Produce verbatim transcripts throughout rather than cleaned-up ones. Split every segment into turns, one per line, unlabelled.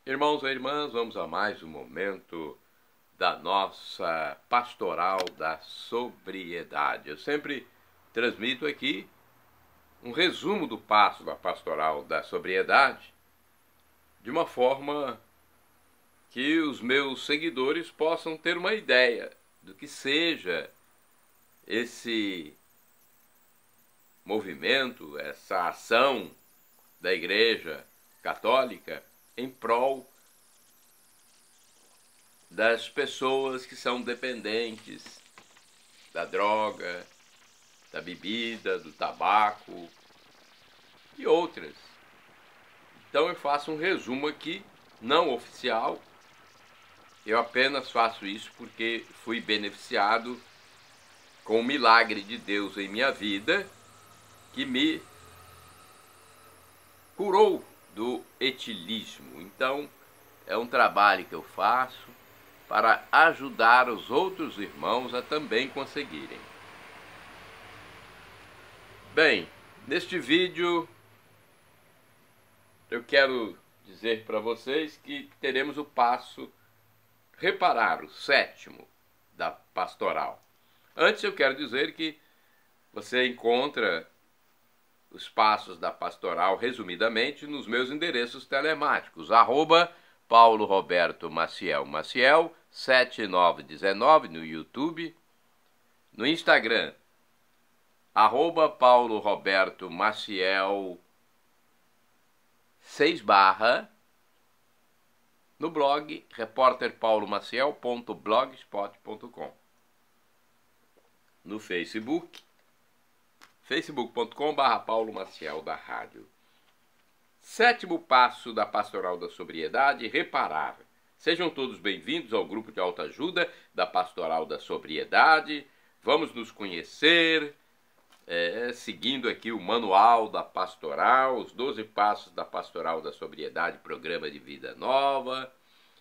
Irmãos e irmãs, vamos a mais um momento da nossa pastoral da sobriedade. Eu sempre transmito aqui um resumo do passo da pastoral da sobriedade, de uma forma que os meus seguidores possam ter uma ideia do que seja esse movimento, essa ação da Igreja Católica em prol das pessoas que são dependentes da droga, da bebida, do tabaco e outras. Então eu faço um resumo aqui, não oficial. Eu apenas faço isso porque fui beneficiado com o milagre de Deus em minha vida, que me curou do etilismo. Então, é um trabalho que eu faço para ajudar os outros irmãos a também conseguirem. Bem, neste vídeo eu quero dizer para vocês que teremos o passo reparar, o sétimo da pastoral. Antes eu quero dizer que você encontra os passos da pastoral, resumidamente, nos meus endereços telemáticos, arroba Paulo Roberto Maciel Maciel, sete nove um nove no YouTube, no Instagram, arroba Paulo Roberto Maciel seis barra, no blog repórter paulo maciel ponto blogspot ponto com, no Facebook, facebook ponto com barra Paulo Maciel da Rádio. Sétimo passo da pastoral da sobriedade, reparar. Sejam todos bem-vindos ao grupo de autoajuda da pastoral da sobriedade. Vamos nos conhecer, é, seguindo aqui o manual da pastoral, os doze passos da pastoral da sobriedade, programa de vida nova.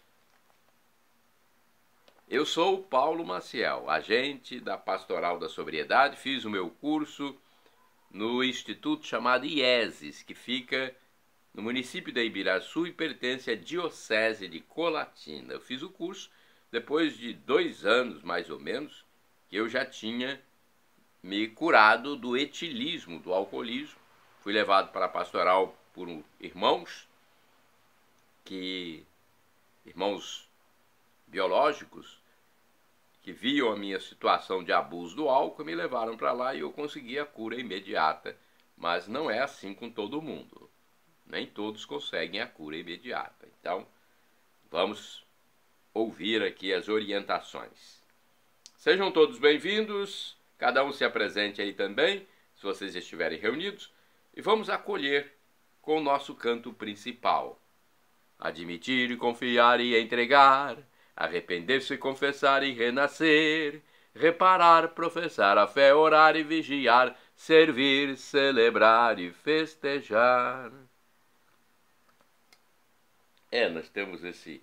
Eu sou o Paulo Maciel, agente da pastoral da sobriedade, fiz o meu curso no instituto chamado IESES, que fica no município da Ibiraçu e pertence à Diocese de Colatina. Eu fiz o curso depois de dois anos, mais ou menos, que eu já tinha me curado do etilismo, do alcoolismo. Fui levado para a pastoral por irmãos, que, irmãos biológicos, que viam a minha situação de abuso do álcool, me levaram para lá e eu consegui a cura imediata. Mas não é assim com todo mundo. Nem todos conseguem a cura imediata. Então, vamos ouvir aqui as orientações. Sejam todos bem-vindos, cada um se apresente aí também, se vocês estiverem reunidos, e vamos acolher com o nosso canto principal. Admitir, confiar e entregar, arrepender-se, confessar e renascer, reparar, professar a fé, orar e vigiar, servir, celebrar e festejar. É, nós temos esse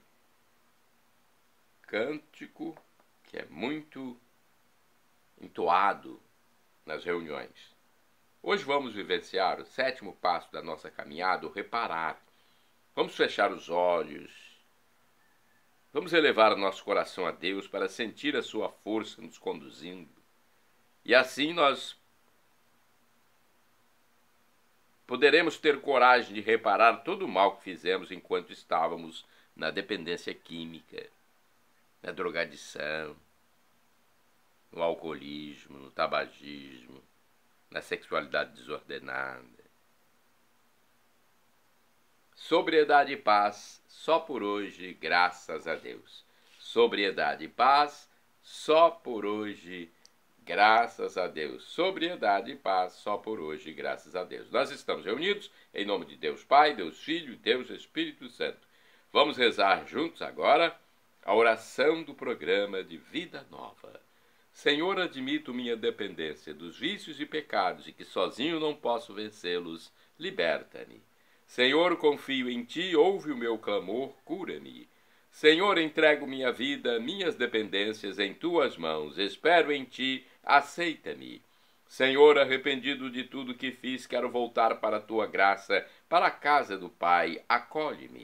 cântico que é muito entoado nas reuniões. Hoje vamos vivenciar o sétimo passo da nossa caminhada, o reparar. Vamos fechar os olhos. Vamos elevar o nosso coração a Deus para sentir a sua força nos conduzindo. E assim nós poderemos ter coragem de reparar todo o mal que fizemos enquanto estávamos na dependência química, na drogadição, no alcoolismo, no tabagismo, na sexualidade desordenada. Sobriedade e paz, só por hoje, graças a Deus. Sobriedade e paz, só por hoje, graças a Deus. Sobriedade e paz, só por hoje, graças a Deus. Nós estamos reunidos em nome de Deus Pai, Deus Filho e Deus Espírito Santo. Vamos rezar juntos agora a oração do programa de Vida Nova. Senhor, admito minha dependência dos vícios e pecados e que sozinho não posso vencê-los. Liberta-me. Senhor, confio em Ti, ouve o meu clamor, cura-me. Senhor, entrego minha vida, minhas dependências em Tuas mãos. Espero em Ti, aceita-me. Senhor, arrependido de tudo que fiz, quero voltar para a Tua graça, para a casa do Pai, acolhe-me.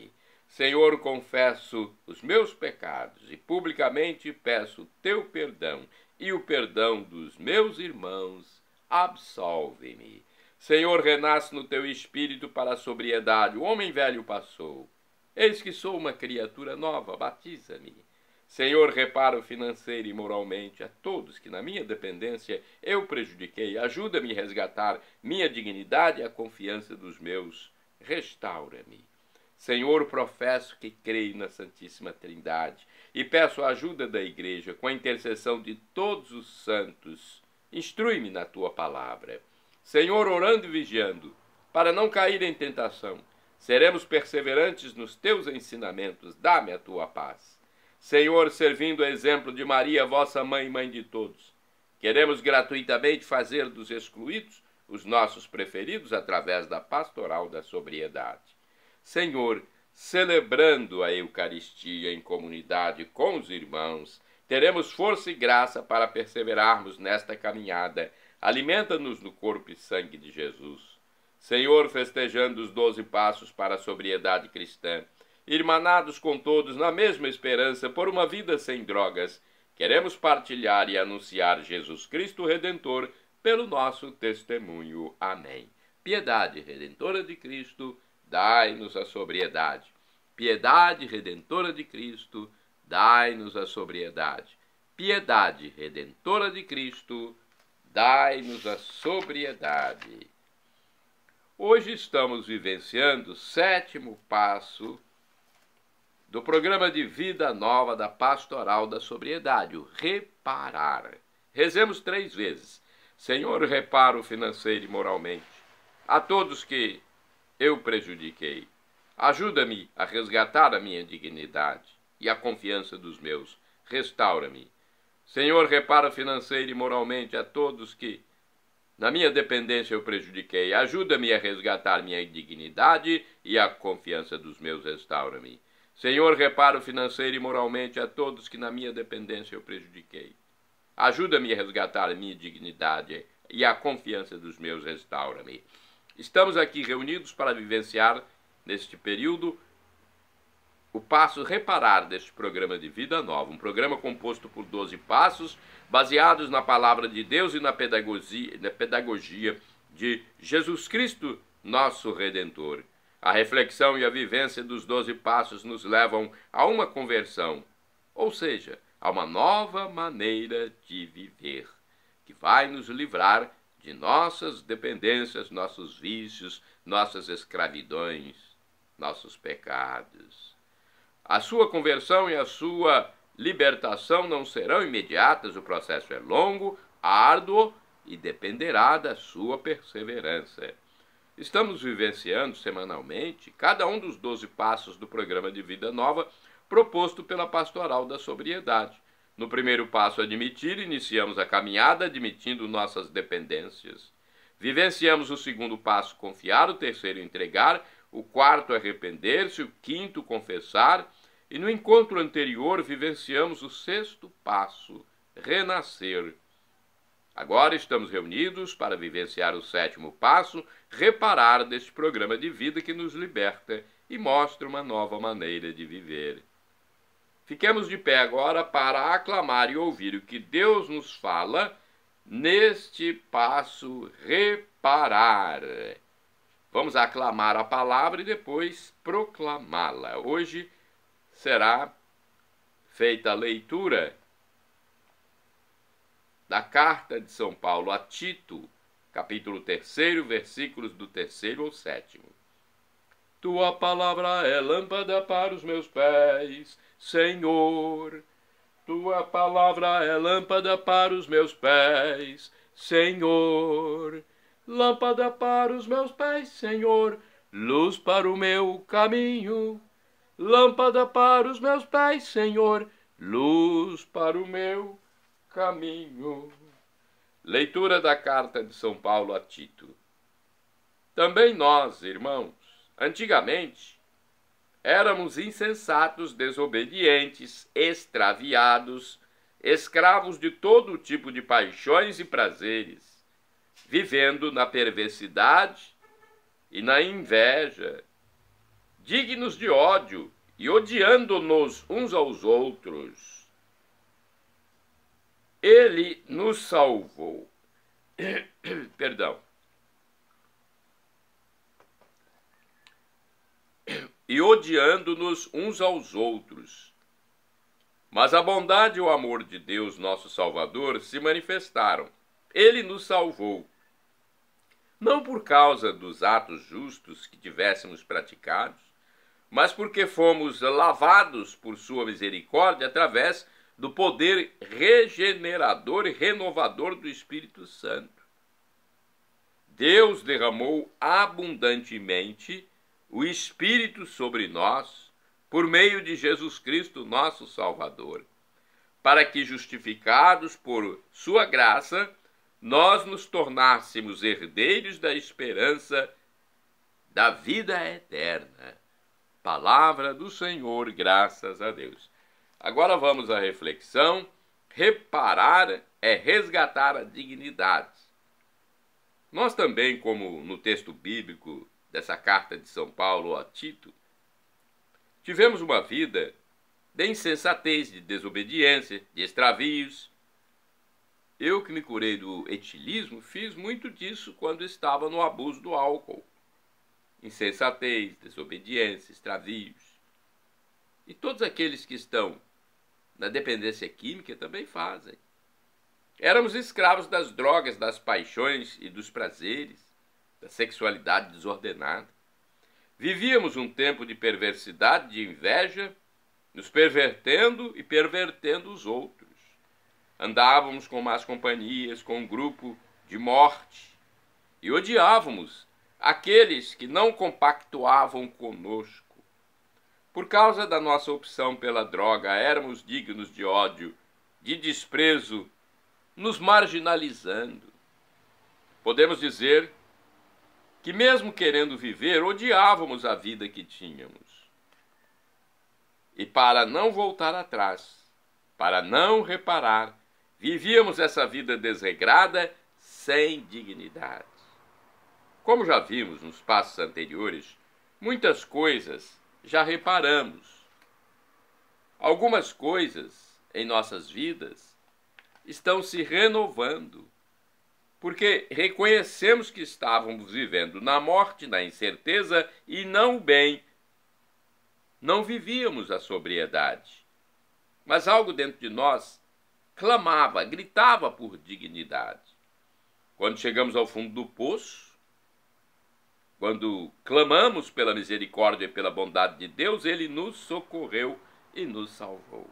Senhor, confesso os meus pecados e publicamente peço teu perdão e o perdão dos meus irmãos. Absolve-me. Senhor, renasce no teu espírito para a sobriedade. O homem velho passou. Eis que sou uma criatura nova, batiza-me. Senhor, reparo financeiro e moralmente a todos que na minha dependência eu prejudiquei. Ajuda-me a resgatar minha dignidade e a confiança dos meus. Restaura-me. Senhor, professo que creio na Santíssima Trindade e peço a ajuda da Igreja com a intercessão de todos os santos. Instrui-me na tua palavra. Senhor, orando e vigiando, para não cair em tentação, seremos perseverantes nos teus ensinamentos. Dá-me a tua paz. Senhor, servindo o exemplo de Maria, vossa mãe e mãe de todos, queremos gratuitamente fazer dos excluídos os nossos preferidos através da pastoral da sobriedade. Senhor, celebrando a Eucaristia em comunidade com os irmãos, teremos força e graça para perseverarmos nesta caminhada. Alimenta-nos no corpo e sangue de Jesus. Senhor, festejando os doze passos para a sobriedade cristã, irmanados com todos na mesma esperança por uma vida sem drogas, queremos partilhar e anunciar Jesus Cristo Redentor pelo nosso testemunho. Amém. Piedade redentora de Cristo, dai-nos a sobriedade. Piedade redentora de Cristo, dai-nos a sobriedade. Piedade redentora de Cristo, dai-nos a sobriedade. Hoje estamos vivenciando o sétimo passo do programa de vida nova da Pastoral da Sobriedade, o reparar. Rezemos três vezes. Senhor, reparo financeiro e moralmente a todos que eu prejudiquei. Ajuda-me a resgatar a minha dignidade e a confiança dos meus. Restaura-me. Senhor, repara financeiro e moralmente a todos que na minha dependência eu prejudiquei. Ajuda-me a resgatar minha dignidade e a confiança dos meus. Restaura-me. Senhor, reparo financeiro e moralmente a todos que na minha dependência eu prejudiquei. Ajuda-me a resgatar a minha dignidade e a confiança dos meus. Restaura-me. Estamos aqui reunidos para vivenciar, neste período, o passo reparar deste programa de vida nova. Um programa composto por doze passos, baseados na palavra de Deus e na pedagogia, na pedagogia de Jesus Cristo, nosso Redentor. A reflexão e a vivência dos doze passos nos levam a uma conversão, ou seja, a uma nova maneira de viver, que vai nos livrar de nossas dependências, nossos vícios, nossas escravidões, nossos pecados. A sua conversão e a sua libertação não serão imediatas, o processo é longo, árduo e dependerá da sua perseverança. Estamos vivenciando semanalmente cada um dos doze passos do programa de vida nova proposto pela Pastoral da Sobriedade. No primeiro passo, admitir, iniciamos a caminhada admitindo nossas dependências. Vivenciamos o segundo passo, confiar, o terceiro, entregar, o quarto, arrepender-se, o quinto, confessar, e no encontro anterior vivenciamos o sexto passo, renascer. Agora estamos reunidos para vivenciar o sétimo passo, reparar deste programa de vida que nos liberta e mostra uma nova maneira de viver. Fiquemos de pé agora para aclamar e ouvir o que Deus nos fala neste passo reparar. Vamos aclamar a palavra e depois proclamá-la. Hoje será feita a leitura da carta de São Paulo a Tito, capítulo terceiro, versículos do terceiro ao sétimo. Tua palavra é lâmpada para os meus pés, Senhor. Tua palavra é lâmpada para os meus pés, Senhor. Lâmpada para os meus pés, Senhor. Luz para o meu caminho. Lâmpada para os meus pés, Senhor. Luz para o meu caminho. Leitura da carta de São Paulo a Tito. Também nós, irmãos, antigamente, éramos insensatos, desobedientes, extraviados, escravos de todo tipo de paixões e prazeres, vivendo na perversidade e na inveja, dignos de ódio e odiando-nos uns aos outros, ele nos salvou. Perdão. E odiando-nos uns aos outros. Mas a bondade e o amor de Deus, nosso Salvador, se manifestaram. Ele nos salvou. Não por causa dos atos justos que tivéssemos praticados, mas porque fomos lavados por sua misericórdia através do poder regenerador e renovador do Espírito Santo. Deus derramou abundantemente o Espírito sobre nós, por meio de Jesus Cristo, nosso Salvador, para que, justificados por sua graça, nós nos tornássemos herdeiros da esperança da vida eterna. Palavra do Senhor, graças a Deus. Agora vamos à reflexão. Reparar é resgatar a dignidade. Nós também, como no texto bíblico dessa carta de São Paulo a Tito, tivemos uma vida de insensatez, de desobediência, de extravios. Eu que me curei do etilismo, fiz muito disso quando estava no abuso do álcool. Insensatez, desobediência, extravios. E todos aqueles que estão na dependência química também fazem. Éramos escravos das drogas, das paixões e dos prazeres, da sexualidade desordenada. Vivíamos um tempo de perversidade, de inveja, nos pervertendo e pervertendo os outros. Andávamos com más companhias, com um grupo de morte, e odiávamos aqueles que não compactuavam conosco. Por causa da nossa opção pela droga, éramos dignos de ódio, de desprezo, nos marginalizando. Podemos dizer que, mesmo querendo viver, odiávamos a vida que tínhamos. E para não voltar atrás, para não reparar, vivíamos essa vida desregrada, sem dignidade. Como já vimos nos passos anteriores, muitas coisas já reparamos. Algumas coisas em nossas vidas estão se renovando, porque reconhecemos que estávamos vivendo na morte, na incerteza e não o bem. Não vivíamos a sobriedade, mas algo dentro de nós clamava, gritava por dignidade. Quando chegamos ao fundo do poço, quando clamamos pela misericórdia e pela bondade de Deus, Ele nos socorreu e nos salvou.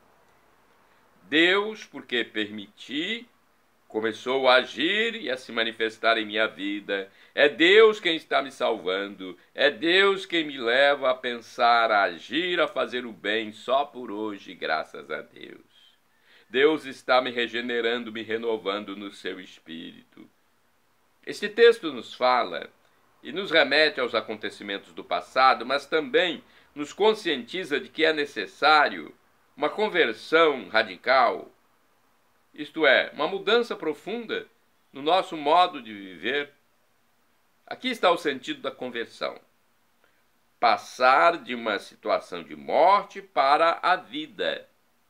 Deus, porque permiti, começou a agir e a se manifestar em minha vida. É Deus quem está me salvando. É Deus quem me leva a pensar, a agir, a fazer o bem só por hoje, graças a Deus. Deus está me regenerando, me renovando no seu Espírito. Este texto nos fala e nos remete aos acontecimentos do passado, mas também nos conscientiza de que é necessário uma conversão radical, isto é, uma mudança profunda no nosso modo de viver. Aqui está o sentido da conversão. Passar de uma situação de morte para a vida.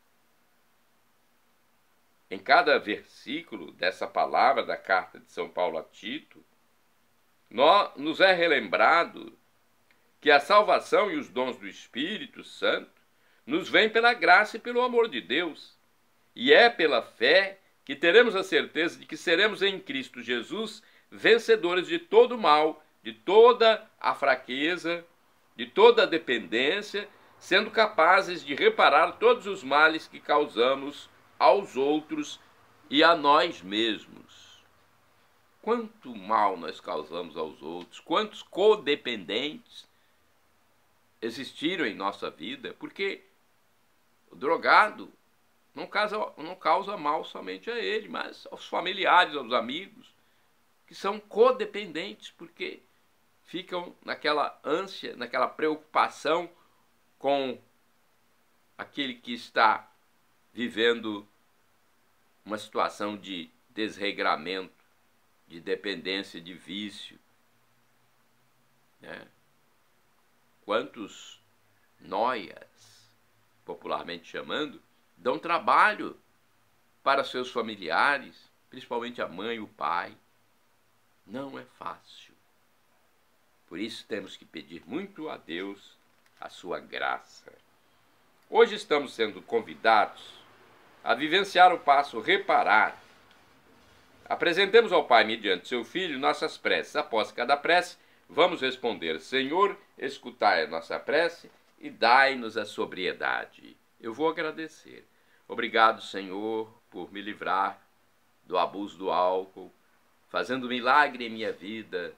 Em cada versículo dessa palavra da carta de São Paulo a Tito, nós, nos é relembrado que a salvação e os dons do Espírito Santo nos vêm pela graça e pelo amor de Deus. E é pela fé que teremos a certeza de que seremos em Cristo Jesus vencedores de todo o mal, de toda a fraqueza, de toda a dependência, sendo capazes de reparar todos os males que causamos aos outros e a nós mesmos. Quanto mal nós causamos aos outros, quantos codependentes existiram em nossa vida, porque o drogado não causa, não causa mal somente a ele, mas aos familiares, aos amigos, que são codependentes, porque ficam naquela ânsia, naquela preocupação com aquele que está vivendo uma situação de desregramento, de dependência, de vício. Né? Quantos noias, popularmente chamando, dão trabalho para seus familiares, principalmente a mãe e o pai. Não é fácil. Por isso temos que pedir muito a Deus a sua graça. Hoje estamos sendo convidados a vivenciar o passo reparar. Apresentemos ao Pai, mediante seu Filho, nossas preces. Após cada prece, vamos responder: Senhor, escutai a nossa prece e dai-nos a sobriedade. Eu vou agradecer. Obrigado, Senhor, por me livrar do abuso do álcool, fazendo milagre em minha vida.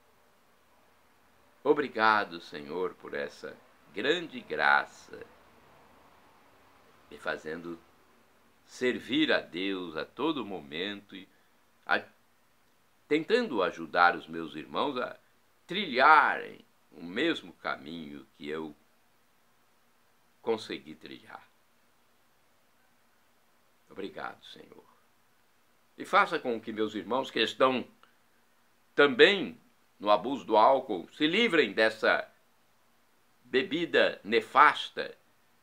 Obrigado, Senhor, por essa grande graça, me fazendo servir a Deus a todo momento e a, tentando ajudar os meus irmãos a trilharem o mesmo caminho que eu consegui trilhar. Obrigado, Senhor. E faça com que meus irmãos que estão também no abuso do álcool se livrem dessa bebida nefasta.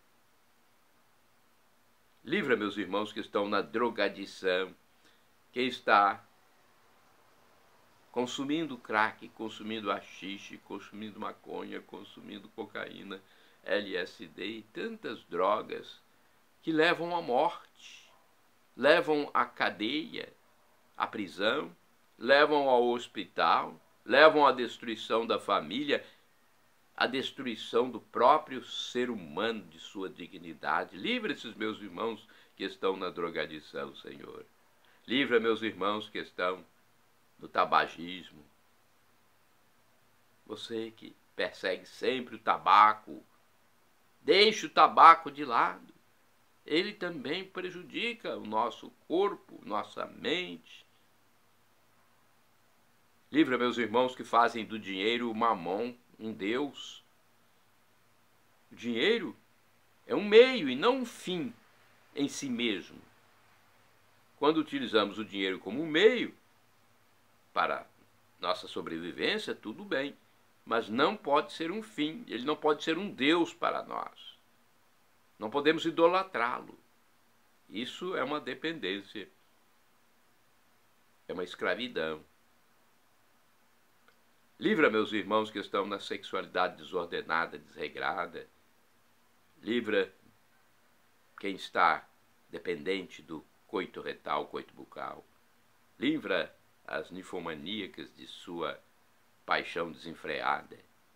Livra meus irmãos que estão na drogadição, que está consumindo crack, consumindo haxixe, consumindo maconha, consumindo cocaína, L S D e tantas drogas que levam à morte, levam à cadeia, à prisão, levam ao hospital, levam à destruição da família, à destruição do próprio ser humano, de sua dignidade. Livra esses meus irmãos que estão na drogadição, Senhor. Livra meus irmãos que estão no tabagismo. Você que persegue sempre o tabaco, deixe o tabaco de lado. Ele também prejudica o nosso corpo, nossa mente. Livra meus irmãos que fazem do dinheiro o mamon, um Deus. O dinheiro é um meio e não um fim em si mesmo. Quando utilizamos o dinheiro como um meio para nossa sobrevivência, tudo bem, mas não pode ser um fim, ele não pode ser um Deus para nós. Não podemos idolatrá-lo. Isso é uma dependência, é uma escravidão. Livra meus irmãos que estão na sexualidade desordenada, desregrada. Livra quem está dependente do coito retal, coito bucal. Livra as ninfomaníacas de sua paixão desenfreada.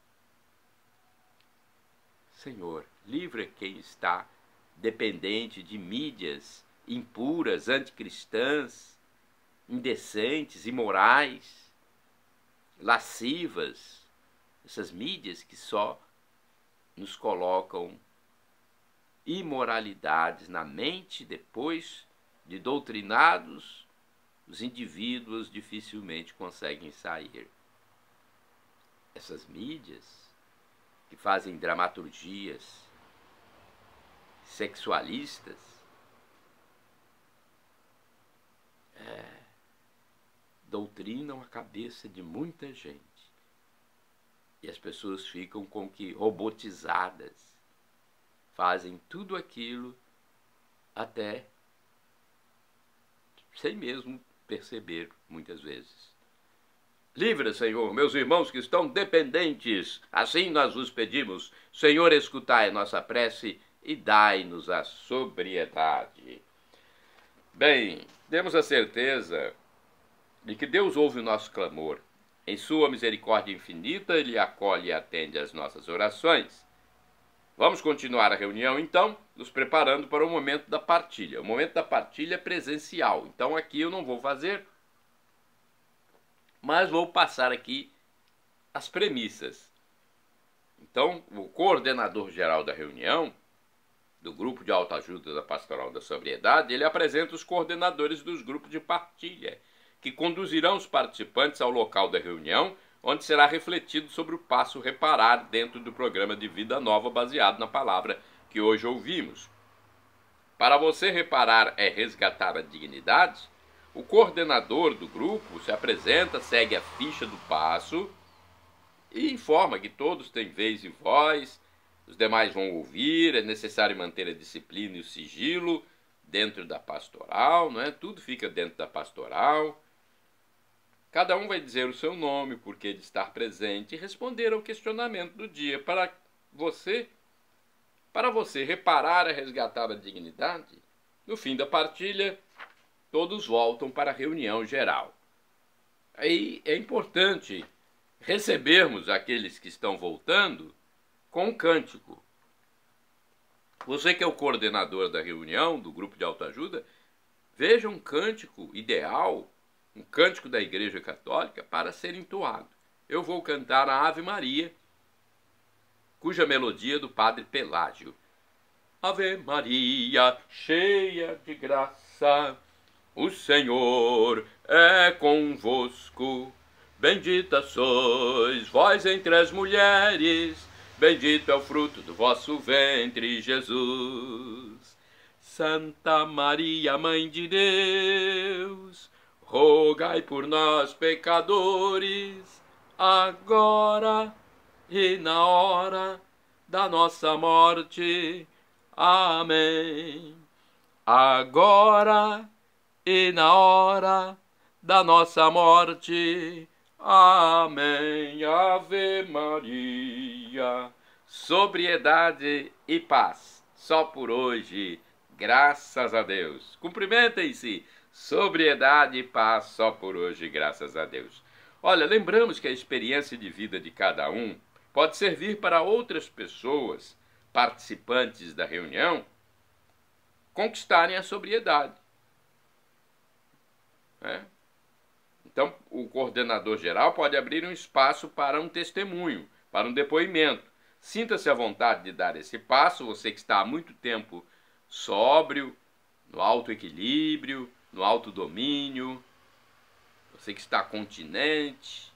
Senhor, livra quem está dependente de mídias impuras, anticristãs, indecentes, imorais, lascivas, essas mídias que só nos colocam imoralidades na mente. Depois de doutrinados, os indivíduos dificilmente conseguem sair. Essas mídias que fazem dramaturgias sexualistas, é, doutrinam a cabeça de muita gente. E as pessoas ficam com que robotizadas, fazem tudo aquilo até sem mesmo perceber, muitas vezes. Livra, Senhor, meus irmãos que estão dependentes. Assim nós vos pedimos. Senhor, escutai a nossa prece e dai-nos a sobriedade. Bem, temos a certeza de que Deus ouve o nosso clamor. Em sua misericórdia infinita, Ele acolhe e atende às nossas orações. Vamos continuar a reunião, então, nos preparando para o momento da partilha. O momento da partilha é presencial, então aqui eu não vou fazer, mas vou passar aqui as premissas. Então, o coordenador geral da reunião, do grupo de autoajuda da Pastoral da Sobriedade, ele apresenta os coordenadores dos grupos de partilha, que conduzirão os participantes ao local da reunião, onde será refletido sobre o passo reparar dentro do programa de vida nova baseado na palavra que hoje ouvimos. Para você reparar é resgatar a dignidade, o coordenador do grupo se apresenta, segue a ficha do passo e informa que todos têm vez e voz os demais vão ouvir, é necessário manter a disciplina e o sigilo dentro da pastoral, não é? Tudo fica dentro da pastoral. Cada um vai dizer o seu nome, o porquê de estar presente e responder ao questionamento do dia. Para você, para você reparar e resgatar a dignidade, no fim da partilha, todos voltam para a reunião geral. Aí é importante recebermos aqueles que estão voltando com um cântico. Você que é o coordenador da reunião, do grupo de autoajuda, veja um cântico ideal, um cântico da Igreja Católica para ser entoado. Eu vou cantar a Ave Maria, cuja melodia é do Padre Pelágio. Ave Maria, cheia de graça, o Senhor é convosco. Bendita sois vós entre as mulheres, bendito é o fruto do vosso ventre, Jesus. Santa Maria, Mãe de Deus, rogai por nós, pecadores, agora e na hora da nossa morte. Amém. Agora e na hora da nossa morte. Amém. Ave Maria. Sobriedade e paz. Só por hoje. Graças a Deus. Cumprimentem-se. Sobriedade e paz só por hoje. Graças a Deus. Olha, lembramos que a experiência de vida de cada um pode servir para outras pessoas, participantes da reunião, conquistarem a sobriedade. É? Então, o coordenador geral pode abrir um espaço para um testemunho, para um depoimento. Sinta-se à vontade de dar esse passo, você que está há muito tempo sóbrio, no alto equilíbrio, no alto domínio, você que está continente.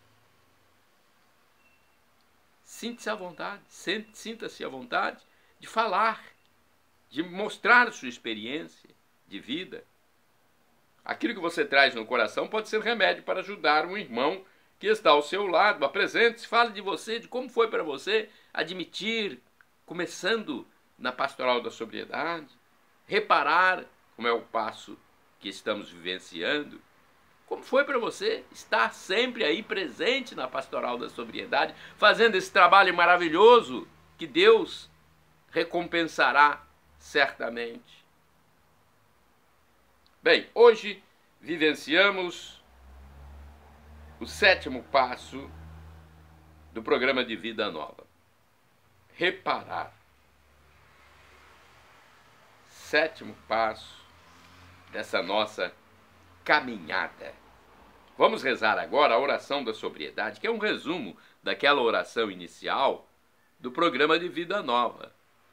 Sinta-se à vontade, sinta-se à vontade de falar, de mostrar sua experiência de vida. Aquilo que você traz no coração pode ser remédio para ajudar um irmão que está ao seu lado. Apresente-se, fale de você, de como foi para você admitir, começando na pastoral da sobriedade, reparar como é o passo que estamos vivenciando. Como foi para você estar sempre aí presente na pastoral da sobriedade, fazendo esse trabalho maravilhoso que Deus recompensará certamente. Bem, hoje vivenciamos o sétimo passo do programa de vida nova. Reparar. Sétimo passo dessa nossa caminhada. Vamos rezar agora a oração da sobriedade, que é um resumo daquela oração inicial do programa de vida nova.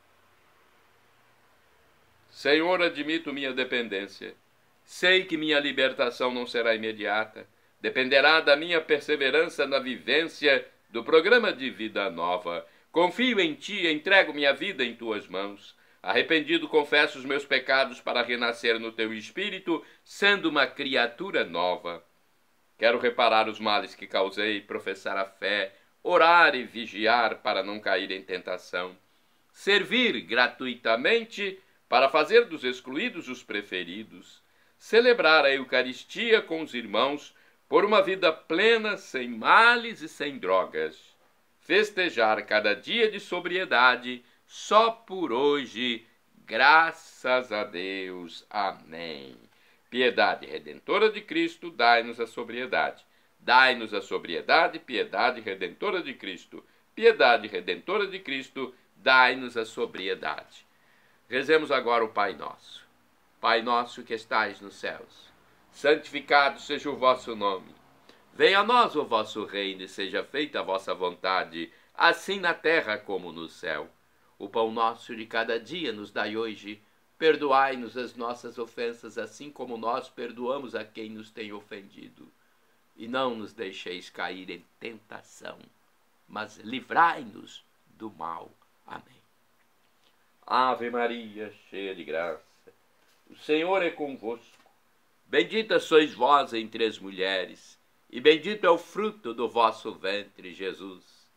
Senhor, admito minha dependência. Sei que minha libertação não será imediata. Dependerá da minha perseverança na vivência do programa de vida nova. Confio em Ti, entrego minha vida em Tuas mãos. Arrependido, confesso os meus pecados para renascer no Teu Espírito, sendo uma criatura nova. Quero reparar os males que causei, professar a fé, orar e vigiar para não cair em tentação. Servir gratuitamente para fazer dos excluídos os preferidos. Celebrar a Eucaristia com os irmãos por uma vida plena, sem males e sem drogas. Festejar cada dia de sobriedade, só por hoje, graças a Deus. Amém. Piedade redentora de Cristo, dai-nos a sobriedade. Dai-nos a sobriedade, piedade redentora de Cristo. Piedade redentora de Cristo, dai-nos a sobriedade. Rezemos agora o Pai Nosso. Pai nosso que estais nos céus, santificado seja o vosso nome. Venha a nós o vosso reino e seja feita a vossa vontade, assim na terra como no céu. O pão nosso de cada dia nos dai hoje. Perdoai-nos as nossas ofensas, assim como nós perdoamos a quem nos tem ofendido. E não nos deixeis cair em tentação, mas livrai-nos do mal. Amém. Ave Maria, cheia de graça, o Senhor é convosco. Bendita sois vós entre as mulheres, e bendito é o fruto do vosso ventre, Jesus.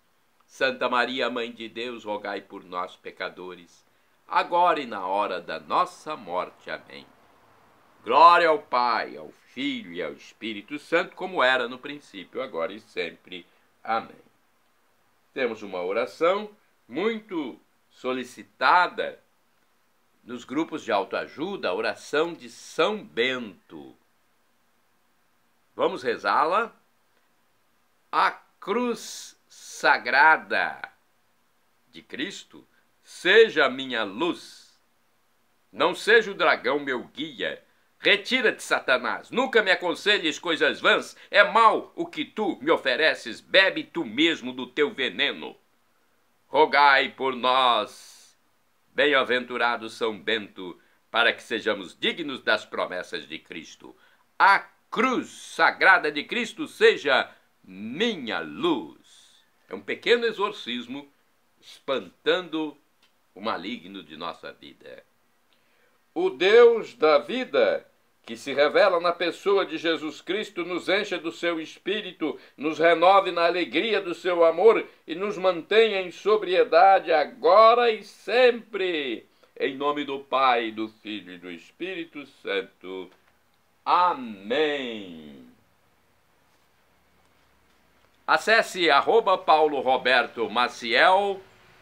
Santa Maria, Mãe de Deus, rogai por nós, pecadores, agora e na hora da nossa morte. Amém. Glória ao Pai, ao Filho e ao Espírito Santo, como era no princípio, agora e sempre. Amém. Temos uma oração muito solicitada nos grupos de autoajuda, a oração de São Bento. Vamos rezá-la? A cruz sagrada de Cristo seja a minha luz. Não seja o dragão meu guia. Retira-te, Satanás. Nunca me aconselhes coisas vãs. É mal o que tu me ofereces. Bebe tu mesmo do teu veneno. Rogai por nós, bem-aventurado São Bento, para que sejamos dignos das promessas de Cristo. A cruz sagrada de Cristo seja minha luz. É um pequeno exorcismo espantando o maligno de nossa vida. O Deus da vida, que se revela na pessoa de Jesus Cristo, nos encha do seu Espírito, nos renove na alegria do seu amor e nos mantenha em sobriedade agora e sempre. Em nome do Pai, do Filho e do Espírito Santo. Amém. Acesse arroba Paulo Roberto Maciel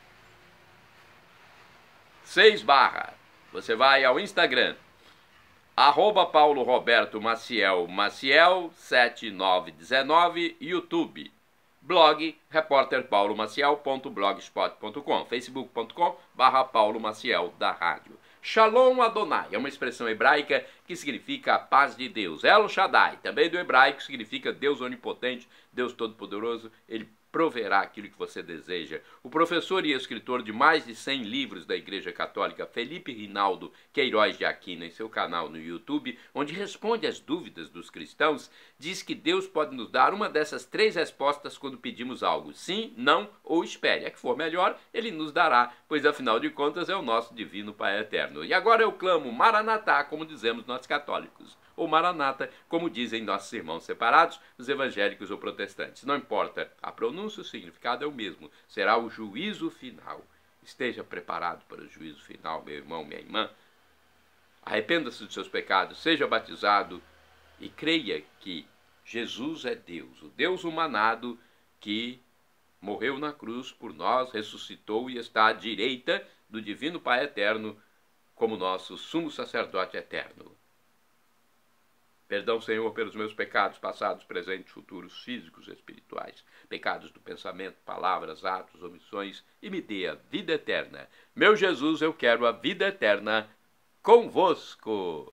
seis barra. Você vai ao Instagram, arroba Paulo Roberto Maciel Maciel sete nove um nove, YouTube, blog repórter paulo maciel ponto blogspot ponto com, facebook ponto com barra Paulo Maciel da rádio. Shalom Adonai é uma expressão hebraica que significa a paz de Deus. El Shaddai, também do hebraico, significa Deus onipotente, Deus todo-poderoso. Ele proverá aquilo que você deseja. O professor e escritor de mais de cem livros da Igreja Católica, Felipe Rinaldo Queiroz de Aquino, em seu canal no YouTube, onde responde às dúvidas dos cristãos, diz que Deus pode nos dar uma dessas três respostas quando pedimos algo: sim, não ou espere. A que for melhor, Ele nos dará, pois afinal de contas é o nosso divino Pai Eterno. E agora eu clamo Maranatá, como dizemos nós católicos, ou Maranata, como dizem nossos irmãos separados, os evangélicos ou protestantes. Não importa a pronúncia, o significado é o mesmo. Será o juízo final. Esteja preparado para o juízo final, meu irmão, minha irmã. Arrependa-se dos seus pecados, seja batizado e creia que Jesus é Deus, o Deus humanado que morreu na cruz por nós, ressuscitou e está à direita do divino Pai Eterno como nosso sumo sacerdote eterno. Perdão, Senhor, pelos meus pecados passados, presentes, futuros, físicos e espirituais, pecados do pensamento, palavras, atos, omissões, e me dê a vida eterna. Meu Jesus, eu quero a vida eterna convosco.